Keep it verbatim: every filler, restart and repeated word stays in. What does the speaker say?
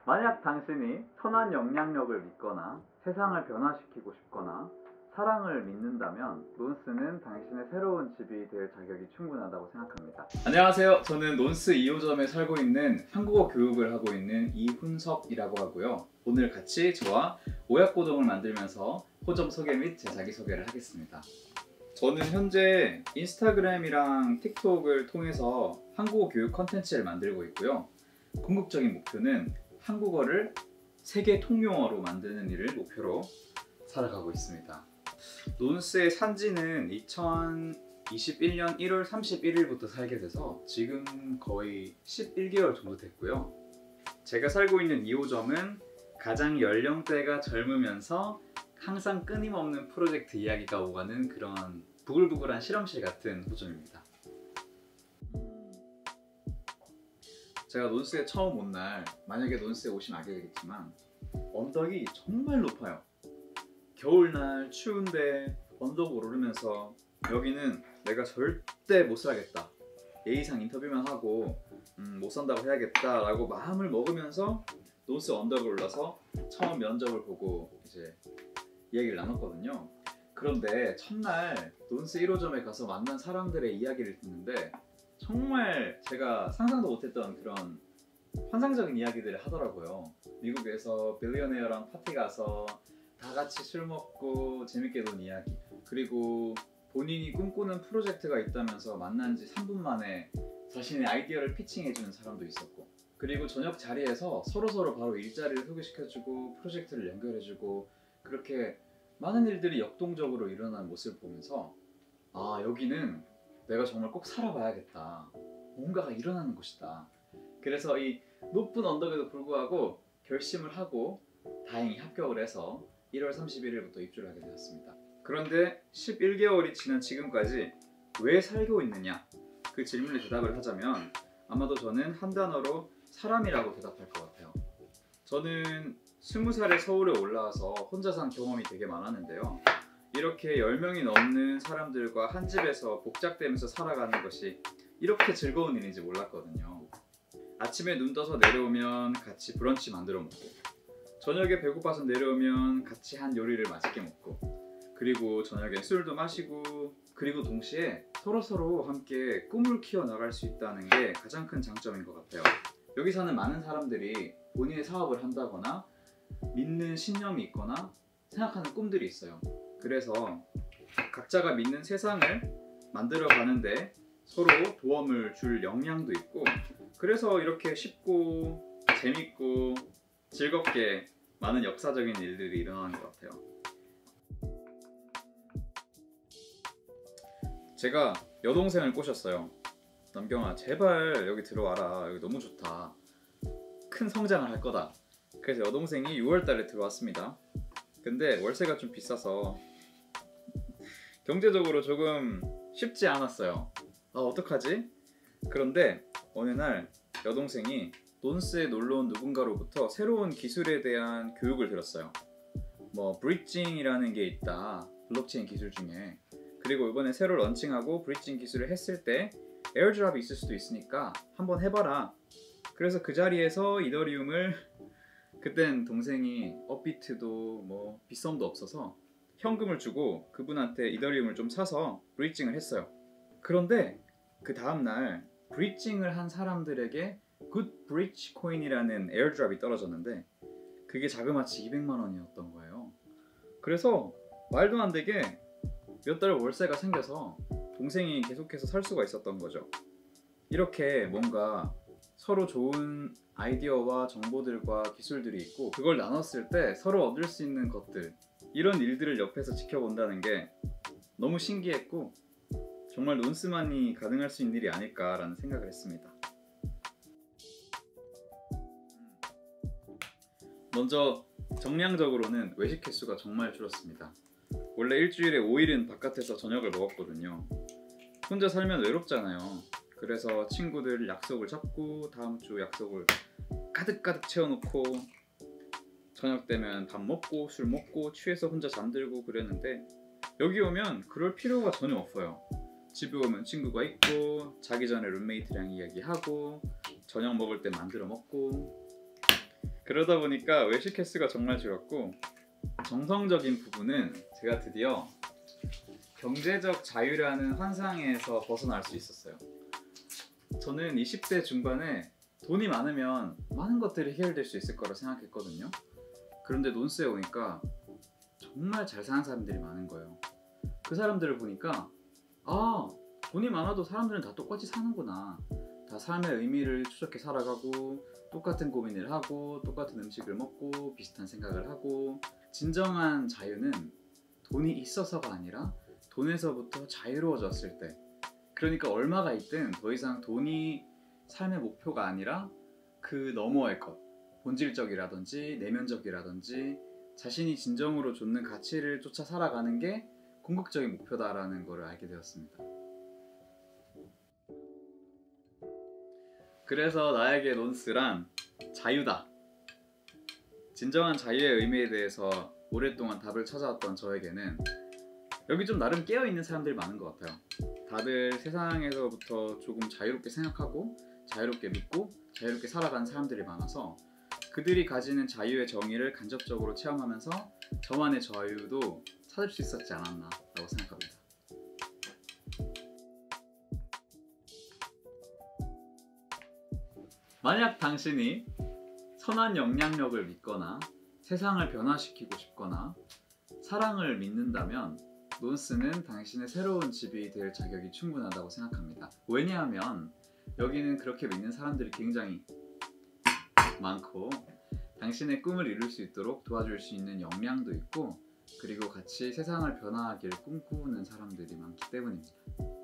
만약 당신이 선한 영향력을 믿거나 세상을 변화시키고 싶거나 사랑을 믿는다면 논스는 당신의 새로운 집이 될 자격이 충분하다고 생각합니다. 안녕하세요. 저는 논스 이 호점에 살고 있는 한국어 교육을 하고 있는 이훈섭이라고 하고요. 오늘 같이 저와 오약고동을 만들면서 호점 소개 및 제 자기소개를 하겠습니다. 저는 현재 인스타그램이랑 틱톡을 통해서 한국어 교육 컨텐츠를 만들고 있고요. 궁극적인 목표는 한국어를 세계 통용어로 만드는 일을 목표로 살아가고 있습니다. 논스의 산지는 이천이십일 년 일월 삼십일일부터 살게 돼서 지금 거의 십일 개월 정도 됐고요. 제가 살고 있는 이 호점은 가장 연령대가 젊으면서 항상 끊임없는 프로젝트 이야기가 오가는 그런 부글부글한 실험실 같은 호점입니다. 제가 논스에 처음 온 날, 만약에 논스에 오시면 알게 되겠지만 언덕이 정말 높아요. 겨울날 추운데 언덕을 오르면서 여기는 내가 절대 못 살겠다, 예의상 인터뷰만 하고 음, 못 산다고 해야겠다 라고 마음을 먹으면서 논스 언덕을 올라서 처음 면접을 보고 이제 이야기를 나눴거든요. 그런데 첫날 논스 일 호점에 가서 만난 사람들의 이야기를 듣는데 정말 제가 상상도 못했던 그런 환상적인 이야기들을 하더라고요. 미국에서 빌리어네어랑 파티 가서 다 같이 술 먹고 재밌게 논 이야기, 그리고 본인이 꿈꾸는 프로젝트가 있다면서 만난 지 삼 분 만에 자신의 아이디어를 피칭해주는 사람도 있었고, 그리고 저녁 자리에서 서로서로 바로 일자리를 소개시켜주고 프로젝트를 연결해주고, 그렇게 많은 일들이 역동적으로 일어나는 모습을 보면서 아, 여기는 내가 정말 꼭 살아봐야겠다, 뭔가가 일어나는 곳이다. 그래서 이 높은 언덕에도 불구하고 결심을 하고 다행히 합격을 해서 일월 삼십일일부터 입주를 하게 되었습니다. 그런데 십일 개월이 지난 지금까지 왜 살고 있느냐, 그 질문에 대답을 하자면 아마도 저는 한 단어로 사람이라고 대답할 것 같아요. 저는 스무 살에 서울에 올라와서 혼자 산 경험이 되게 많았는데요. 이렇게 열 명이 넘는 사람들과 한 집에서 복작대면서 살아가는 것이 이렇게 즐거운 일인지 몰랐거든요. 아침에 눈 떠서 내려오면 같이 브런치 만들어 먹고, 저녁에 배고파서 내려오면 같이 한 요리를 맛있게 먹고, 그리고 저녁에 술도 마시고, 그리고 동시에 서로서로 함께 꿈을 키워나갈 수 있다는 게 가장 큰 장점인 것 같아요. 여기 사는 많은 사람들이 본인의 사업을 한다거나 믿는 신념이 있거나 생각하는 꿈들이 있어요. 그래서 각자가 믿는 세상을 만들어 가는데 서로 도움을 줄 역량도 있고, 그래서 이렇게 쉽고 재밌고 즐겁게 많은 역사적인 일들이 일어나는 것 같아요. 제가 여동생을 꼬셨어요. 남경아, 제발 여기 들어와라, 여기 너무 좋다, 큰 성장을 할 거다. 그래서 여동생이 유월 달에 들어왔습니다. 근데 월세가 좀 비싸서 경제적으로 조금 쉽지 않았어요. 아, 어떡하지? 그런데 어느 날 여동생이 논스에 놀러온 누군가로부터 새로운 기술에 대한 교육을 들었어요. 뭐 브릿징이라는 게 있다, 블록체인 기술 중에. 그리고 이번에 새로 런칭하고 브릿징 기술을 했을 때 에어드랍이 있을 수도 있으니까 한번 해봐라. 그래서 그 자리에서 이더리움을, 그땐 동생이 업비트도 뭐 빗썸도 없어서 현금을 주고 그분한테 이더리움을 좀 사서 브릿징을 했어요. 그런데 그 다음날 브릿징을 한 사람들에게 굿 브릿지 코인이라는 에어드랍이 떨어졌는데 그게 자그마치 이백만 원이었던 거예요. 그래서 말도 안 되게 몇 달 월세가 생겨서 동생이 계속해서 살 수가 있었던 거죠. 이렇게 뭔가 서로 좋은 아이디어와 정보들과 기술들이 있고 그걸 나눴을 때 서로 얻을 수 있는 것들, 이런 일들을 옆에서 지켜본다는 게 너무 신기했고 정말 논스만이 가능할 수 있는 일이 아닐까라는 생각을 했습니다. 먼저 정량적으로는 외식 횟수가 정말 줄었습니다. 원래 일주일에 오 일은 바깥에서 저녁을 먹었거든요. 혼자 살면 외롭잖아요. 그래서 친구들 약속을 잡고 다음 주 약속을 가득가득 채워놓고 저녁 되면 밥 먹고 술 먹고 취해서 혼자 잠들고 그랬는데 여기 오면 그럴 필요가 전혀 없어요. 집에 오면 친구가 있고 자기 전에 룸메이트랑 이야기하고 저녁 먹을 때 만들어 먹고, 그러다 보니까 외식 횟수가 정말 줄었고, 정성적인 부분은 제가 드디어 경제적 자유라는 환상에서 벗어날 수 있었어요. 저는 이십 대 중반에 돈이 많으면 많은 것들이 해결될 수 있을 거라 생각했거든요. 그런데 논스에 오니까 정말 잘 사는 사람들이 많은 거예요. 그 사람들을 보니까 아, 돈이 많아도 사람들은 다 똑같이 사는구나. 다 삶의 의미를 추적해 살아가고 똑같은 고민을 하고 똑같은 음식을 먹고 비슷한 생각을 하고, 진정한 자유는 돈이 있어서가 아니라 돈에서부터 자유로워졌을 때, 그러니까 얼마가 있든 더 이상 돈이 삶의 목표가 아니라 그 너머의 것, 본질적이라든지 내면적이라든지 자신이 진정으로 좇는 가치를 쫓아 살아가는 게 궁극적인 목표다라는 것을 알게 되었습니다. 그래서 나에게 논스란 자유다. 진정한 자유의 의미에 대해서 오랫동안 답을 찾아왔던 저에게는 여기 좀 나름 깨어있는 사람들이 많은 것 같아요. 다들 세상에서부터 조금 자유롭게 생각하고 자유롭게 믿고 자유롭게 살아가는 사람들이 많아서 그들이 가지는 자유의 정의를 간접적으로 체험하면서 저만의 자유도 찾을 수 있었지 않았나 라고 생각합니다. 만약 당신이 선한 영향력을 믿거나 세상을 변화시키고 싶거나 사랑을 믿는다면 논스는 당신의 새로운 집이 될 자격이 충분하다고 생각합니다. 왜냐하면 여기는 그렇게 믿는 사람들이 굉장히 많고 당신의 꿈을 이룰 수 있도록 도와줄 수 있는 역량도 있고, 그리고 같이 세상을 변화하길 꿈꾸는 사람들이 많기 때문입니다.